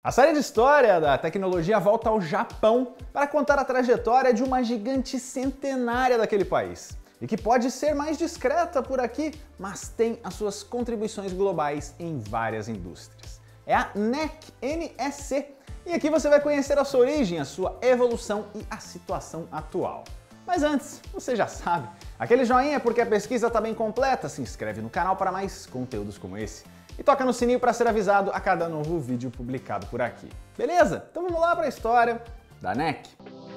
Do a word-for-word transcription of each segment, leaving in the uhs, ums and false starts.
A série de história da tecnologia volta ao Japão para contar a trajetória de uma gigante centenária daquele país e que pode ser mais discreta por aqui, mas tem as suas contribuições globais em várias indústrias. É a N E C, N E C, e aqui você vai conhecer a sua origem, a sua evolução e a situação atual. Mas antes, você já sabe, aquele joinha porque a pesquisa está bem completa, se inscreve no canal para mais conteúdos como esse. E toca no sininho para ser avisado a cada novo vídeo publicado por aqui. Beleza? Então vamos lá para a história da N E C.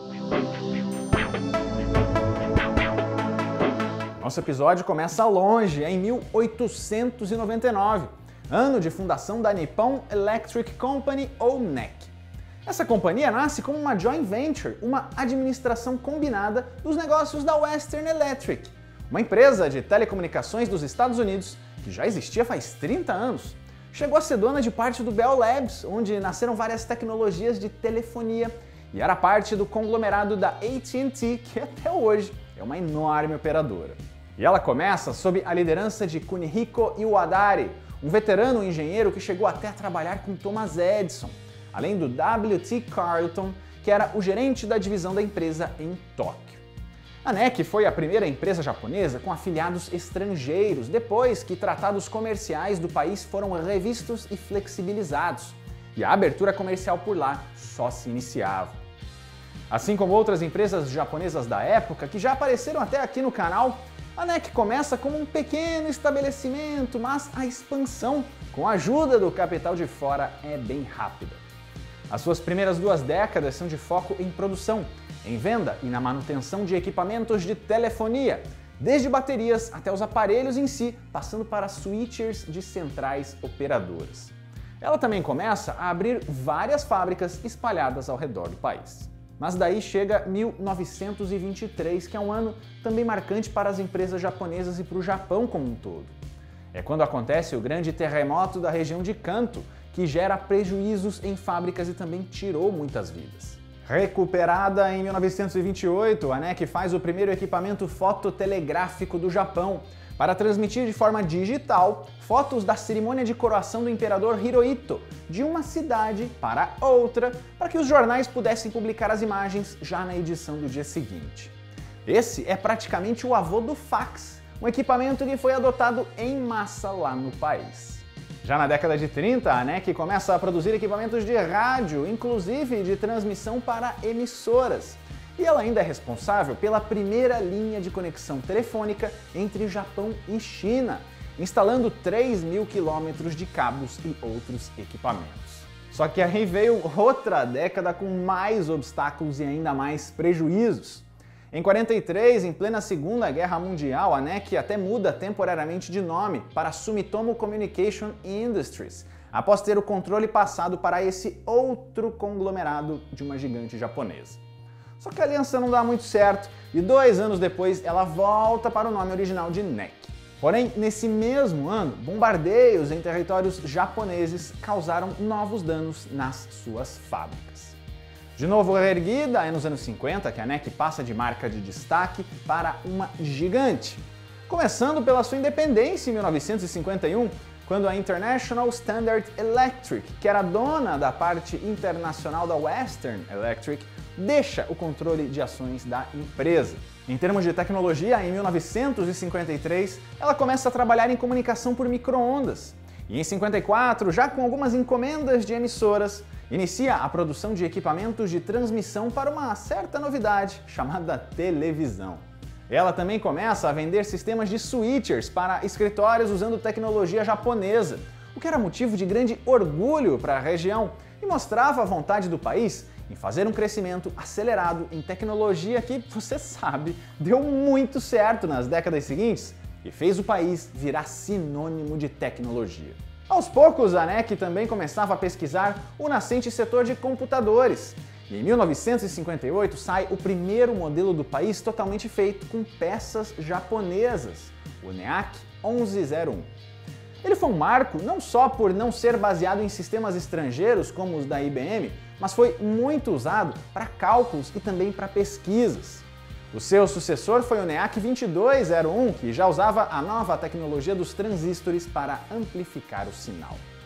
Nosso episódio começa longe, em mil oitocentos e noventa e nove, ano de fundação da Nippon Electric Company, ou N E C. Essa companhia nasce como uma joint venture, uma administração combinada dos negócios da Western Electric, uma empresa de telecomunicações dos Estados Unidos que já existia faz trinta anos. Chegou a ser dona de parte do Bell Labs, onde nasceram várias tecnologias de telefonia, e era parte do conglomerado da A T and T, que até hoje é uma enorme operadora. E ela começa sob a liderança de Kunihiko Iwadare, um veterano engenheiro que chegou até a trabalhar com Thomas Edison, além do W T Carleton, que era o gerente da divisão da empresa em Tóquio. A N E C foi a primeira empresa japonesa com afiliados estrangeiros, depois que tratados comerciais do país foram revistos e flexibilizados, e a abertura comercial por lá só se iniciava. Assim como outras empresas japonesas da época, que já apareceram até aqui no canal, a N E C começa como um pequeno estabelecimento, mas a expansão, com a ajuda do capital de fora, é bem rápida. As suas primeiras duas décadas são de foco em produção, em venda e na manutenção de equipamentos de telefonia, desde baterias até os aparelhos em si, passando para switchers de centrais operadoras. Ela também começa a abrir várias fábricas espalhadas ao redor do país. Mas daí chega mil novecentos e vinte e três, que é um ano também marcante para as empresas japonesas e para o Japão como um todo. É quando acontece o grande terremoto da região de Kanto, que gera prejuízos em fábricas e também tirou muitas vidas. Recuperada em mil novecentos e vinte e oito, a N E C faz o primeiro equipamento fototelegráfico do Japão para transmitir de forma digital fotos da cerimônia de coroação do imperador Hirohito de uma cidade para outra, para que os jornais pudessem publicar as imagens já na edição do dia seguinte. Esse é praticamente o avô do fax, um equipamento que foi adotado em massa lá no país. Já na década de trinta, a N E C começa a produzir equipamentos de rádio, inclusive de transmissão para emissoras. E ela ainda é responsável pela primeira linha de conexão telefônica entre Japão e China, instalando três mil quilômetros de cabos e outros equipamentos. Só que aí veio outra década com mais obstáculos e ainda mais prejuízos. Em quarenta e três, em plena Segunda Guerra Mundial, a N E C até muda temporariamente de nome para Sumitomo Communication Industries, após ter o controle passado para esse outro conglomerado de uma gigante japonesa. Só que a aliança não dá muito certo e dois anos depois ela volta para o nome original de N E C. Porém, nesse mesmo ano, bombardeios em territórios japoneses causaram novos danos nas suas fábricas. De novo reerguida, é nos anos cinquenta que a N E C passa de marca de destaque para uma gigante. Começando pela sua independência em mil novecentos e cinquenta e um, quando a International Standard Electric, que era dona da parte internacional da Western Electric, deixa o controle de ações da empresa. Em termos de tecnologia, em mil novecentos e cinquenta e três, ela começa a trabalhar em comunicação por micro-ondas. E em cinquenta e quatro, já com algumas encomendas de emissoras, inicia a produção de equipamentos de transmissão para uma certa novidade, chamada televisão. Ela também começa a vender sistemas de switchers para escritórios usando tecnologia japonesa, o que era motivo de grande orgulho para a região e mostrava a vontade do país em fazer um crescimento acelerado em tecnologia que, você sabe, deu muito certo nas décadas seguintes e fez o país virar sinônimo de tecnologia. Aos poucos, a N E C também começava a pesquisar o nascente setor de computadores. E em mil novecentos e cinquenta e oito sai o primeiro modelo do país totalmente feito com peças japonesas, o N E A C onze zero um. Ele foi um marco não só por não ser baseado em sistemas estrangeiros como os da I B M, mas foi muito usado para cálculos e também para pesquisas. O seu sucessor foi o N E A C vinte e dois zero um, que já usava a nova tecnologia dos transistores para amplificar o sinal.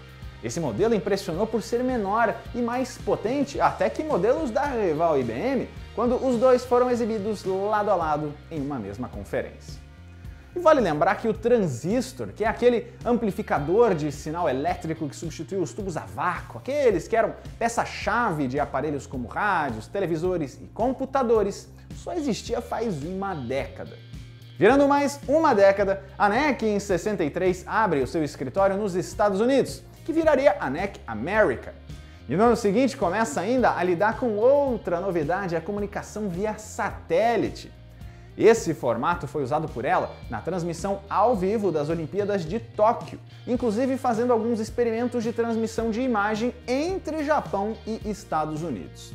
Esse modelo impressionou por ser menor e mais potente até que modelos da rival I B M, quando os dois foram exibidos lado a lado em uma mesma conferência. E vale lembrar que o transistor, que é aquele amplificador de sinal elétrico que substituiu os tubos a vácuo, aqueles que eram peça-chave de aparelhos como rádios, televisores e computadores, só existia faz uma década. Virando mais uma década, a N E C em sessenta e três abre o seu escritório nos Estados Unidos, que viraria a N E C America. E no ano seguinte começa ainda a lidar com outra novidade, a comunicação via satélite. Esse formato foi usado por ela na transmissão ao vivo das Olimpíadas de Tóquio, inclusive fazendo alguns experimentos de transmissão de imagem entre Japão e Estados Unidos.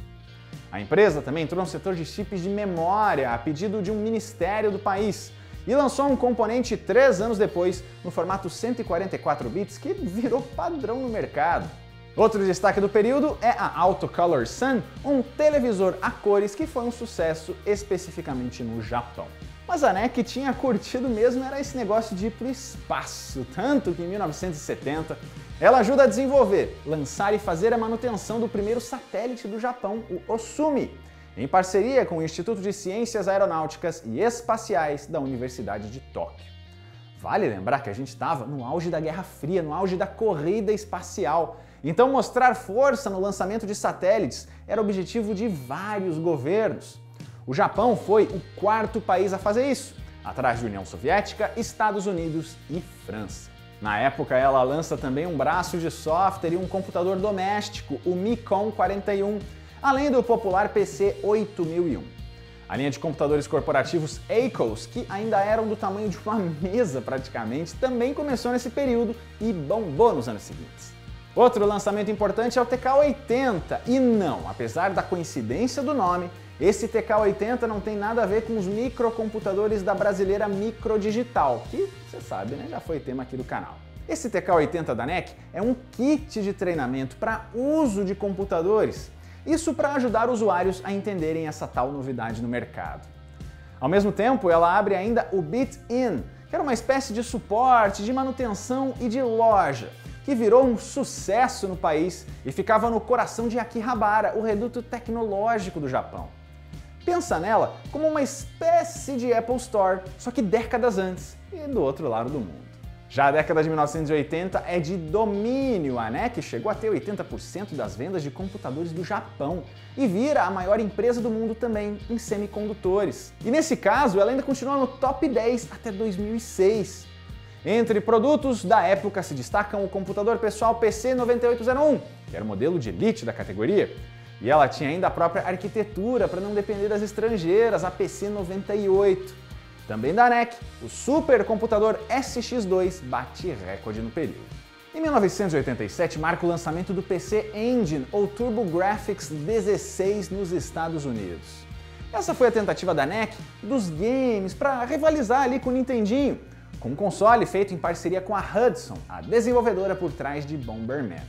A empresa também entrou no setor de chips de memória a pedido de um ministério do país e lançou um componente três anos depois no formato cento e quarenta e quatro bits que virou padrão no mercado. Outro destaque do período é a Autocolor Sun, um televisor a cores que foi um sucesso especificamente no Japão. Mas a N E C tinha curtido mesmo era esse negócio de ir para o espaço, tanto que em mil novecentos e setenta ela ajuda a desenvolver, lançar e fazer a manutenção do primeiro satélite do Japão, o Osumi, em parceria com o Instituto de Ciências Aeronáuticas e Espaciais da Universidade de Tóquio. Vale lembrar que a gente estava no auge da Guerra Fria, no auge da corrida espacial. Então mostrar força no lançamento de satélites era objetivo de vários governos. O Japão foi o quarto país a fazer isso, atrás de União Soviética, Estados Unidos e França. Na época ela lança também um braço de software e um computador doméstico, o Micom quarenta e um, além do popular P C oito mil e um. A linha de computadores corporativos Acos, que ainda eram do tamanho de uma mesa praticamente, também começou nesse período e bombou nos anos seguintes. Outro lançamento importante é o T K oitenta, e não, apesar da coincidência do nome, esse T K oitenta não tem nada a ver com os microcomputadores da brasileira Microdigital, que, você sabe, né, já foi tema aqui do canal. Esse T K oitenta da N E C é um kit de treinamento para uso de computadores, isso para ajudar usuários a entenderem essa tal novidade no mercado. Ao mesmo tempo, ela abre ainda o Bit-In, que era uma espécie de suporte, de manutenção e de loja, que virou um sucesso no país e ficava no coração de Akihabara, o reduto tecnológico do Japão. Pensa nela como uma espécie de Apple Store, só que décadas antes e do outro lado do mundo. Já a década de mil novecentos e oitenta é de domínio. A N E C chegou a ter oitenta por cento das vendas de computadores do Japão e vira a maior empresa do mundo também em semicondutores. E nesse caso, ela ainda continua no top dez até dois mil e seis. Entre produtos da época se destacam o computador pessoal P C nove oito zero um, que era o modelo de elite da categoria, e ela tinha ainda a própria arquitetura para não depender das estrangeiras, a P C noventa e oito. Também da N E C, o supercomputador S X dois bate recorde no período. Em mil novecentos e oitenta e sete marca o lançamento do P C Engine, ou TurboGrafx dezesseis nos Estados Unidos. Essa foi a tentativa da N E C dos games para rivalizar ali com o Nintendinho, com um console feito em parceria com a Hudson, a desenvolvedora por trás de Bomberman.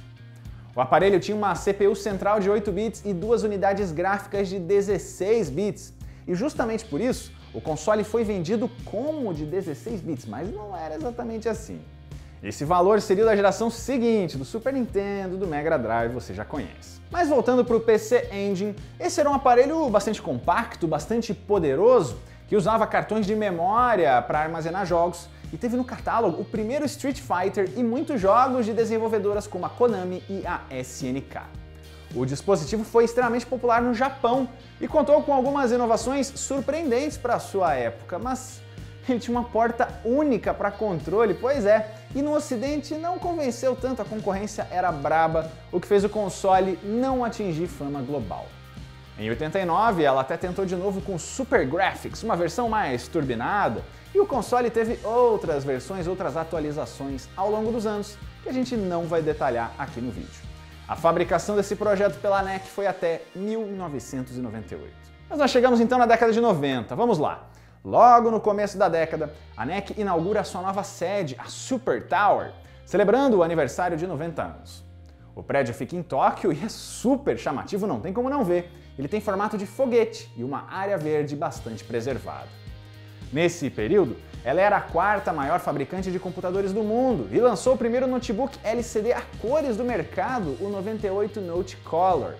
O aparelho tinha uma C P U central de oito bits e duas unidades gráficas de dezesseis bits, e justamente por isso o console foi vendido como de dezesseis bits, mas não era exatamente assim. Esse valor seria da geração seguinte, do Super Nintendo, do Mega Drive, você já conhece. Mas voltando para o P C Engine, esse era um aparelho bastante compacto, bastante poderoso, que usava cartões de memória para armazenar jogos e teve no catálogo o primeiro Street Fighter e muitos jogos de desenvolvedoras como a Konami e a S N K. O dispositivo foi extremamente popular no Japão e contou com algumas inovações surpreendentes para a sua época, mas ele tinha uma porta única para controle, pois é, e no ocidente não convenceu tanto, a concorrência era braba, o que fez o console não atingir fama global. Em oitenta e nove, ela até tentou de novo com SuperGrafx, uma versão mais turbinada, e o console teve outras versões, outras atualizações ao longo dos anos, que a gente não vai detalhar aqui no vídeo. A fabricação desse projeto pela N E C foi até mil novecentos e noventa e oito. Mas nós chegamos então na década de noventa, vamos lá. Logo no começo da década, a N E C inaugura a sua nova sede, a Super Tower, celebrando o aniversário de noventa anos. O prédio fica em Tóquio e é super chamativo, não tem como não ver. Ele tem formato de foguete e uma área verde bastante preservada. Nesse período, ela era a quarta maior fabricante de computadores do mundo e lançou o primeiro notebook L C D a cores do mercado, o noventa e oito Note Color.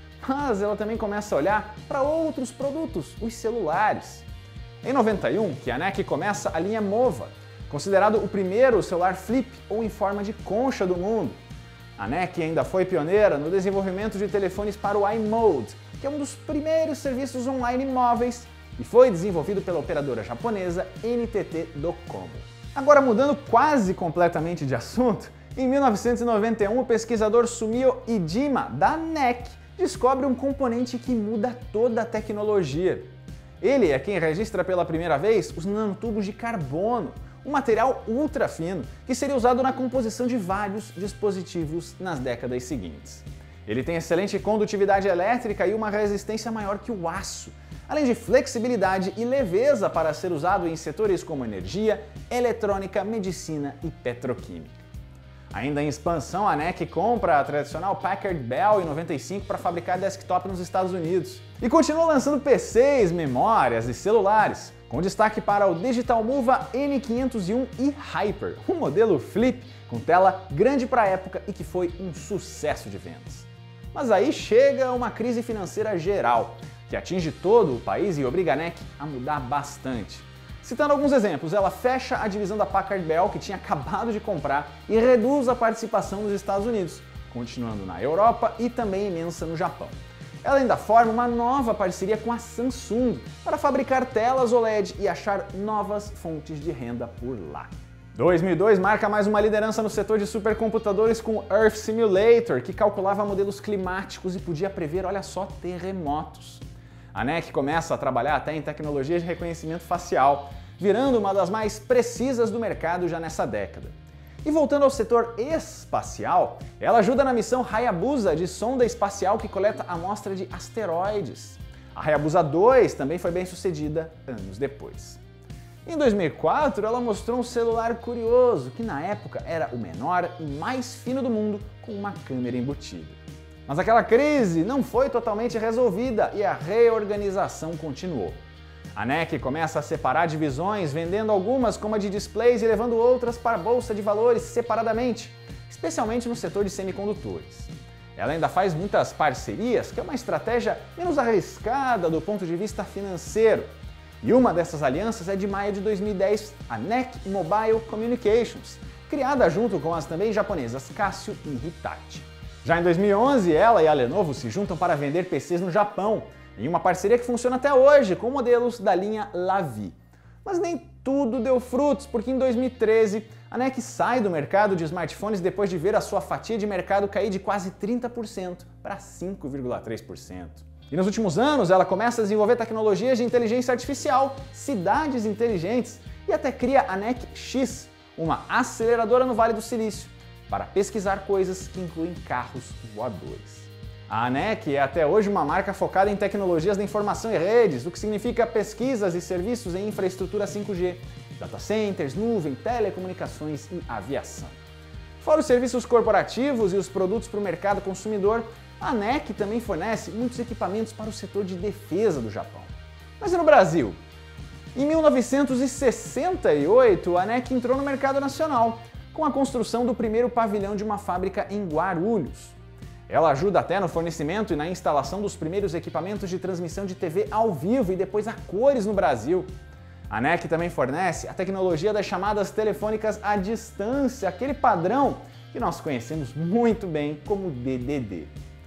Mas ela também começa a olhar para outros produtos, os celulares. Em noventa e um, que a N E C começa a linha Mova, considerado o primeiro celular flip ou em forma de concha do mundo. A N E C ainda foi pioneira no desenvolvimento de telefones para o iMode, que é um dos primeiros serviços online móveis e foi desenvolvido pela operadora japonesa N T T Docomo. Agora, mudando quase completamente de assunto, em mil novecentos e noventa e um o pesquisador Sumio Iijima, da N E C, descobre um componente que muda toda a tecnologia. Ele é quem registra pela primeira vez os nanotubos de carbono, um material ultra fino que seria usado na composição de vários dispositivos nas décadas seguintes. Ele tem excelente condutividade elétrica e uma resistência maior que o aço, além de flexibilidade e leveza para ser usado em setores como energia, eletrônica, medicina e petroquímica. Ainda em expansão, a N E C compra a tradicional Packard Bell em noventa e cinco para fabricar desktop nos Estados Unidos e continua lançando P Cs, memórias e celulares, com destaque para o Digital Mova N quinhentos e um e Hyper, um modelo flip com tela grande para a época e que foi um sucesso de vendas. Mas aí chega uma crise financeira geral, que atinge todo o país e obriga a N E C a mudar bastante. Citando alguns exemplos, ela fecha a divisão da Packard Bell, que tinha acabado de comprar, e reduz a participação nos Estados Unidos, continuando na Europa e também imensa no Japão. Ela ainda forma uma nova parceria com a Samsung para fabricar telas O L E D e achar novas fontes de renda por lá. dois mil e dois marca mais uma liderança no setor de supercomputadores com o Earth Simulator, que calculava modelos climáticos e podia prever, olha só, terremotos. A N E C começa a trabalhar até em tecnologias de reconhecimento facial, virando uma das mais precisas do mercado já nessa década. E voltando ao setor espacial, ela ajuda na missão Hayabusa de sonda espacial que coleta amostra de asteroides. A Hayabusa dois também foi bem sucedida anos depois. Em dois mil e quatro, ela mostrou um celular curioso, que na época era o menor e mais fino do mundo, com uma câmera embutida. Mas aquela crise não foi totalmente resolvida e a reorganização continuou. A N E C começa a separar divisões, vendendo algumas como a de displays e levando outras para a bolsa de valores separadamente, especialmente no setor de semicondutores. Ela ainda faz muitas parcerias, que é uma estratégia menos arriscada do ponto de vista financeiro. E uma dessas alianças é de maio de dois mil e dez, a N E C Mobile Communications, criada junto com as também japonesas Casio e Hitachi. Já em dois mil e onze, ela e a Lenovo se juntam para vender P Cs no Japão, em uma parceria que funciona até hoje, com modelos da linha Lavi. Mas nem tudo deu frutos, porque em dois mil e treze, a N E C sai do mercado de smartphones depois de ver a sua fatia de mercado cair de quase trinta por cento para cinco vírgula três por cento. E nos últimos anos, ela começa a desenvolver tecnologias de inteligência artificial, cidades inteligentes e até cria a N E C X, uma aceleradora no Vale do Silício, para pesquisar coisas que incluem carros voadores. A N E C é até hoje uma marca focada em tecnologias da informação e redes, o que significa pesquisas e serviços em infraestrutura cinco G, data centers, nuvem, telecomunicações e aviação. Fora os serviços corporativos e os produtos para o mercado consumidor, a N E C também fornece muitos equipamentos para o setor de defesa do Japão. Mas e no Brasil? Em mil novecentos e sessenta e oito, a N E C entrou no mercado nacional, com a construção do primeiro pavilhão de uma fábrica em Guarulhos. Ela ajuda até no fornecimento e na instalação dos primeiros equipamentos de transmissão de T V ao vivo e depois a cores no Brasil. A N E C também fornece a tecnologia das chamadas telefônicas à distância, aquele padrão que nós conhecemos muito bem como D D D.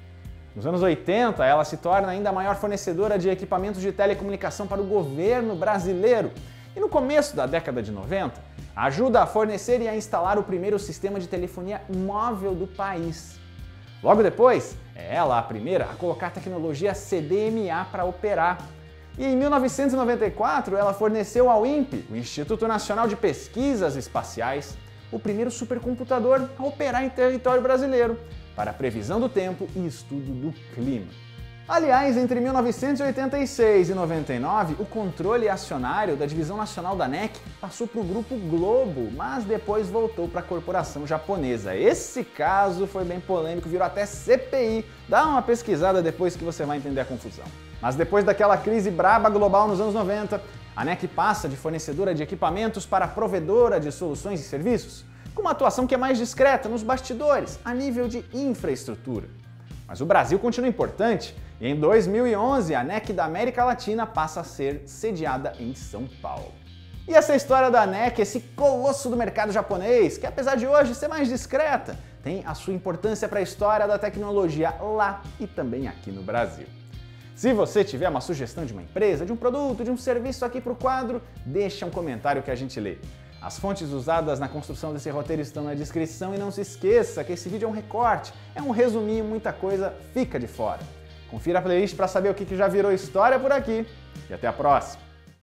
Nos anos oitenta, ela se torna ainda a maior fornecedora de equipamentos de telecomunicação para o governo brasileiro e no começo da década de noventa, ajuda a fornecer e a instalar o primeiro sistema de telefonia móvel do país. Logo depois, é ela a primeira a colocar a tecnologia C D M A para operar. E em mil novecentos e noventa e quatro, ela forneceu ao INPE, o Instituto Nacional de Pesquisas Espaciais, o primeiro supercomputador a operar em território brasileiro, para previsão do tempo e estudo do clima. Aliás, entre mil novecentos e oitenta e seis e noventa e nove, o controle acionário da divisão nacional da N E C passou para o Grupo Globo, mas depois voltou para a corporação japonesa. Esse caso foi bem polêmico, virou até C P I. Dá uma pesquisada depois que você vai entender a confusão. Mas depois daquela crise braba global nos anos noventa, A N E C passa de fornecedora de equipamentos para provedora de soluções e serviços, com uma atuação que é mais discreta nos bastidores, a nível de infraestrutura. Mas o Brasil continua importante e em dois mil e onze a N E C da América Latina passa a ser sediada em São Paulo. E essa é a história da N E C, esse colosso do mercado japonês, que apesar de hoje ser mais discreta, tem a sua importância para a história da tecnologia lá e também aqui no Brasil. Se você tiver uma sugestão de uma empresa, de um produto, de um serviço aqui para o quadro, deixa um comentário que a gente lê. As fontes usadas na construção desse roteiro estão na descrição e não se esqueça que esse vídeo é um recorte, é um resuminho, muita coisa fica de fora. Confira a playlist para saber o que já virou história por aqui e até a próxima!